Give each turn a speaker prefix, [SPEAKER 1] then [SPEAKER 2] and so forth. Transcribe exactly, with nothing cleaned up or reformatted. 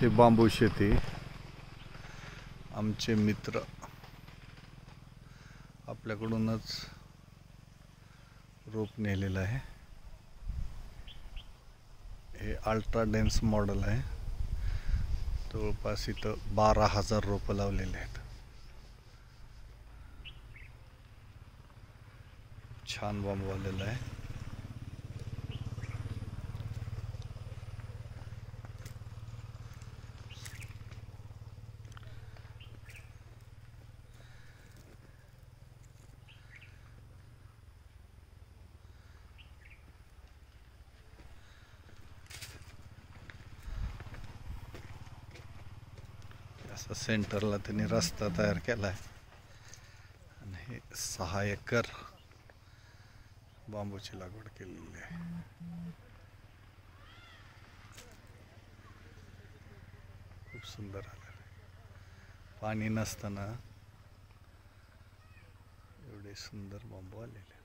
[SPEAKER 1] हे बांबू शेती आमचे मित्र आपल्याकडूनच रोप नेलेलं आहे. हे अल्ट्रा डेन्स मॉडेल आहे. जवळपास इथं बारा हजार रोपं लावलेले आहेत. छान बांबू आलेला आहे. असा सेंटरला त्यांनी रस्ता तयार केला आहे आणि हे सहा एकर बांबूची लागवड केलेली आहे. खूप सुंदर आलेलं आहे. पाणी नसताना एवढे सुंदर बांबू आलेले.